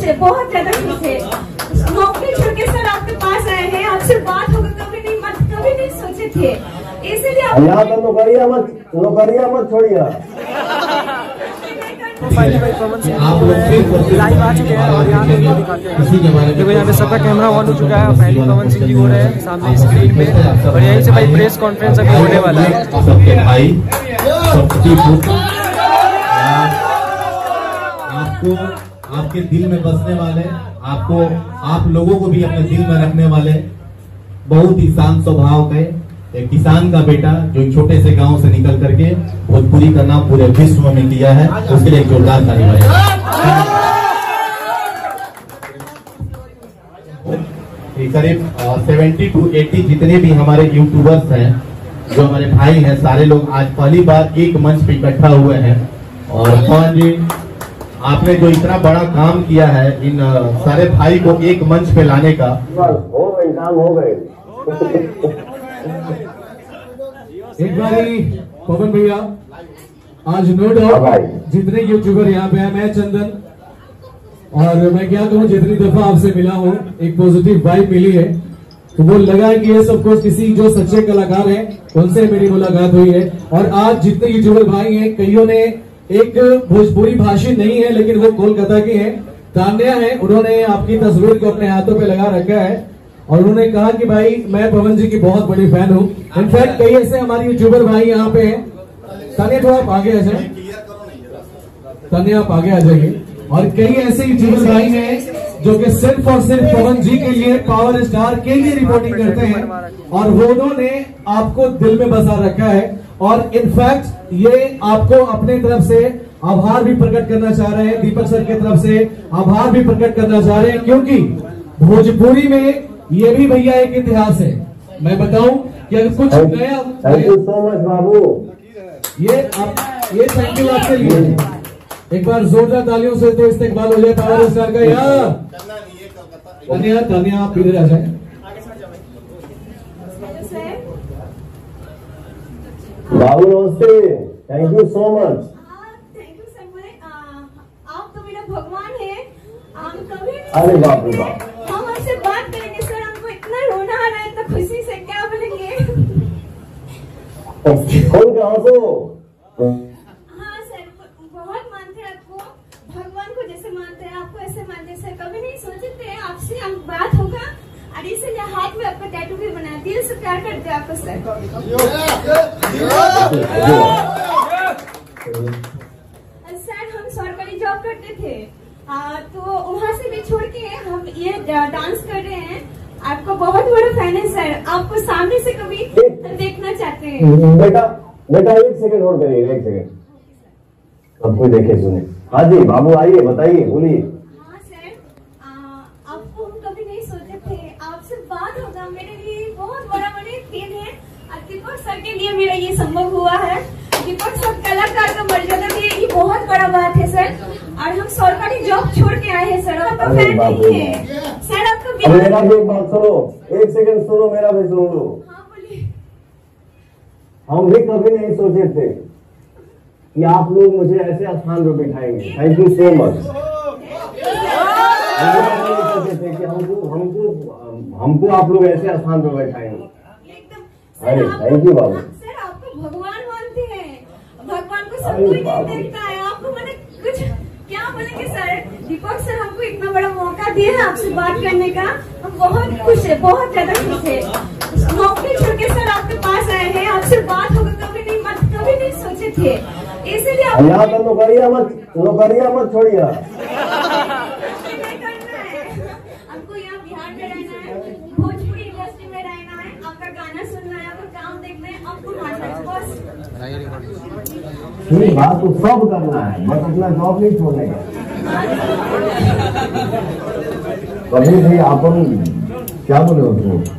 है, बहुत ज्यादा खुश है। नौकरी छोड़ के सर आपके पास आए हैं, आपसे बात होगा कभी नहीं सोचे थे, इसीलिए आप नौकरिया मत छोड़िए। फाइनली भाई पवन सिंह लाइव आ चुके हैं और यहाँ पे दिखाते हैं। देखो यहाँ पे सबका कैमरा ऑन हो चुका है, फाइनली पवन सिंह जी हो रहे हैं सामने स्क्रीन पे और यहीं से भाई प्रेस कॉन्फ्रेंस अभी होने वाला है। सबके भाई सबकी पुत्र आपको आपके दिल में बसने वाले, आपको आप लोगों को भी अपने दिल में रखने वाले, बहुत ही शांत स्वभाव के एक किसान का बेटा जो एक छोटे से गांव से निकल करके भोजपुरी का नाम पूरे विश्व में किया है, उसके लिए एक जोरदार ताली बजाएं। करीब 70 to 80 जितने भी हमारे यूट्यूबर्स हैं, जो हमारे भाई हैं, सारे लोग आज पहली बार एक मंच पे इकट्ठा हुए हैं। और पवन जी, आपने जो इतना बड़ा काम किया है इन सारे भाई को एक मंच पे लाने का, हो गए। एक बारी पवन भैया, आज नो डाउट जितने यूट्यूबर यहाँ पे हैं, मैं चंदन, और मैं क्या कहूँ, जितनी दफा आपसे मिला हूँ एक पॉजिटिव वाइब मिली है, तो वो लगा है कि ये सब कुछ किसी जो सच्चे कलाकार हैं उनसे मेरी मुलाकात हुई है। और आज जितने यूट्यूबर भाई हैं, कईयों ने एक भोजपुरी भाषी नहीं है लेकिन वो कोलकाता की है, तान्या है, उन्होंने आपकी तस्वीर को अपने हाथों पे लगा रखा है और उन्होंने कहा कि भाई मैं पवन जी की बहुत बड़ी फैन हूँ। इनफैक्ट कई ऐसे हमारे यूट्यूबर भाई यहाँ पे हैं। तान्या थोड़ा आप आगे आ जाए, तान्या आप आगे आ जाइए। और कई ऐसे यूट्यूबर भाई हैं जो कि सिर्फ और सिर्फ पवन जी के लिए, पावर स्टार के लिए रिपोर्टिंग करते हैं और वो उन्होंने आपको दिल में बसा रखा है। और इनफैक्ट ये आपको अपने तरफ से आभार भी प्रकट करना चाह रहे हैं, दीपक सर की तरफ से आभार भी प्रकट करना चाह रहे हैं, क्योंकि भोजपुरी में ये भी भैया एक इतिहास है। मैं बताऊं कि अगर कुछ नया, थैंक यू सो मच बाबू, ये थैंक यू आपके लिए। एक बार जोरदार तालियों से तो इस्तेकबाल हो जाए पावर स्टार का। यार तान्या आप इधर आ जाए। बाबू नमस्ते, thank you so much. Thank you sir, आप तो मेरा भगवान है। हम कभी अरे बाप रे बाप, हम आपसे बात करेंगे सर, हमको इतना रोना आ रहा है, इतना खुशी से क्या बोलेंगे। कौन कहा तो? हाँ सर, बहुत मानते हैं आपको, भगवान को जैसे मानते हैं आपको ऐसे मानते हैं सर। कभी नहीं सोचे थे आपसे हम बात होगा और इसीलिए हाथ में आपका टैटू भी बनाया, दिल से प्यार करते हैं आपको सर। सर हम सरकारी जॉब करते थे, तो वहाँ से भी छोड़ के हम ये डांस कर रहे हैं। आपको बहुत बड़ा फैन है सर, आपको सामने से कभी देखना चाहते हैं। बेटा एक सेकंड होल्ड करिएगा, एक सेकंड, सब कोई देखे सुने। हाँ जी बाबू, आइए बताइए, बोलिए। हाँ सर, आपको हम कभी नहीं सोचे थे आपसे बात होगा, मेरे लिए बहुत बड़ा फील है। दीपक सर के लिए मेरा ये संभव हुआ है। दीपक सर कलाकार का मर्यादा दिए, ये बहुत बड़ा बात है सर। और हम सरकारी जॉब छोड़ के आए हैं सर, आपका फैन नहीं है सर। आपका मेरा भी एक बात सुनो, एक सेकंड सुनो, मेरा भी सुन लो। हाँ बोलिए। हम भी कभी नहीं सोचे थे कि आप लोग मुझे ऐसे स्थान पर बिठाएंगे। Thank you so much. सोचे थे कि हमको आप लोग ऐसे स्थान पर बैठाएंगे। अरे थैंक यू बाबू। सर आपको भगवान मानते हैं, भगवान को सब कोई नहीं देखता है। आपको मैंने कुछ क्या बोलेंगे सर। दीपक सर हमको इतना बड़ा मौका दिया है आपसे बात करने का, हम बहुत खुश है, बहुत ज्यादा खुश है। नौकरी छोड़ के सर आपके पास आए हैं, आपसे बात होगा कभी नहीं सोचे थे, इसीलिए नौकरिया मत छोड़िए। आपको यहाँ बिहार में रहना है, भोजपुरी इंडस्ट्री में रहना है, आपका गाना सुनना है, आपका काम देखना है, आपको मानना है बस। बात तो सब करना है, बस अपना जॉब नहीं छोड़ने का। कभी भी अपन क्या बोले उसको,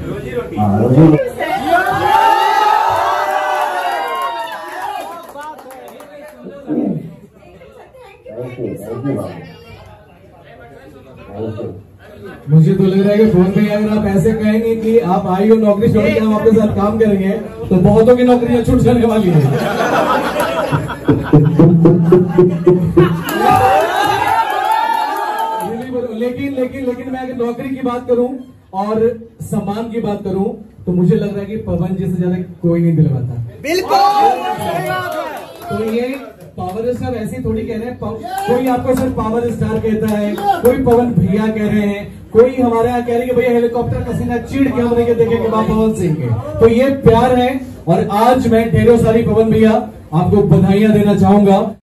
मुझे तो लग रहा है कि फोन पे अगर आप ऐसे कहेंगे कि आप आई हो नौकरी छोड़ के हम आपके साथ काम करेंगे, तो बहुतों की नौकरियां छूट जाने वाली है। लेकिन मैं अगर नौकरी की बात करूं और सम्मान की बात करूं तो मुझे लग रहा है कि पवन जी से ज्यादा कोई नहीं दिलवाता। तो ये पावर स्टार ऐसी थोड़ी कह रहे हैं, कोई आपको सर पावर स्टार कहता है, कोई पवन भैया कह रहे हैं, कोई हमारे यहाँ कह रहे हैं कि भैया हेलीकॉप्टर का सीना चीड़ के हमने देखे कि वहां पवन सिंह के। तो ये प्यार है और आज मैं ढेरों सारी पवन भैया आपको बधाइयां देना चाहूंगा।